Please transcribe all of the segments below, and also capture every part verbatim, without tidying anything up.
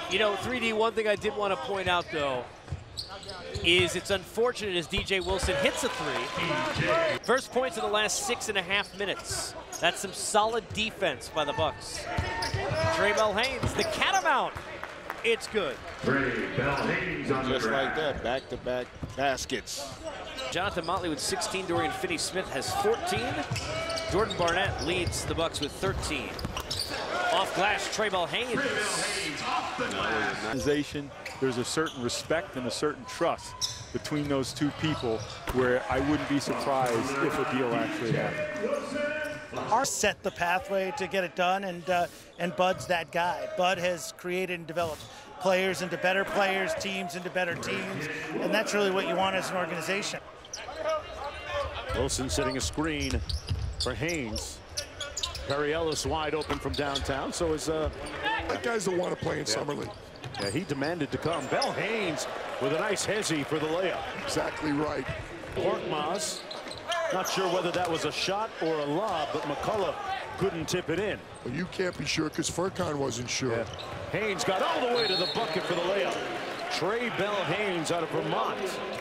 You know, three D, one thing I did want to point out, though, is it's unfortunate as D J Wilson hits a three. First points in the last six and a half minutes. That's some solid defense by the Bucks. Trae Bell-Haynes, the catamount. It's good. Trae Bell-Haynes on Just the like that, back-to-back baskets. Jonathan Motley with sixteen. Dorian Finney-Smith has fourteen. Jordan Barnett leads the Bucks with thirteen. Off glass, Trae Bell-Haynes. Organization, there's a certain respect and a certain trust between those two people where I wouldn't be surprised if a deal actually happened. Our set the pathway to get it done, and uh, and Bud's that guy. Bud has created and developed players into better players, teams into better teams, and that's really what you want as an organization. Wilson setting a screen for Haynes. Perry Ellis wide open from downtown, so is uh that guy's the one to play in yeah. Summer League. Yeah, he demanded to come. Bell-Haynes with a nice hezzy for the layup. Exactly right. Korkmaz, not sure whether that was a shot or a lob, but McCullough couldn't tip it in. Well, you can't be sure because Furkan wasn't sure. Yeah. Haynes got all the way to the bucket for the layup. Trae Bell-Haynes out of Vermont.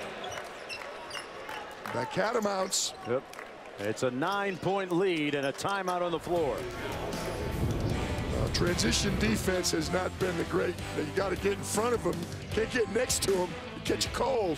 That catamounts. Yep. It's a nine-point lead and a timeout on the floor. Uh, transition defense has not been the great. You got to get in front of him. Can't get next to him. You catch a cold.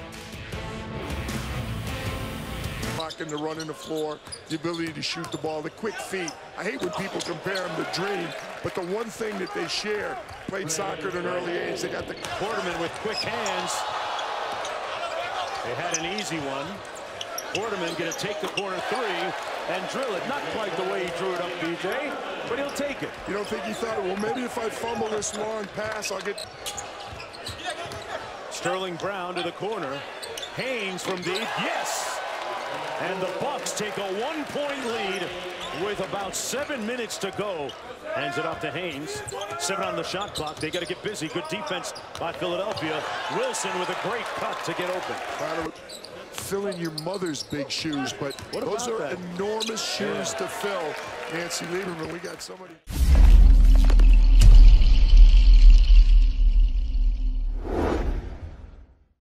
Blocking the run in the floor, the ability to shoot the ball, the quick feet. I hate when people compare him to Dream, but the one thing that they share, played soccer at an early age, they got the... Quarterman with quick hands. They had an easy one. Quarterman going to take the corner three and drill it. Not quite the way he drew it up, B J, but he'll take it. You don't think he thought, well, maybe if I fumble this long pass, I'll get... Sterling Brown to the corner. Haynes from deep, yes! And the Bucks take a one-point lead with about seven minutes to go. Hands it off to Haynes. Seven on the shot clock. They got to get busy. Good defense by Philadelphia. Wilson with a great cut to get open. Fill in your mother's big shoes, but what those are that? enormous shoes yeah. to fill. Nancy Lieberman, we got somebody.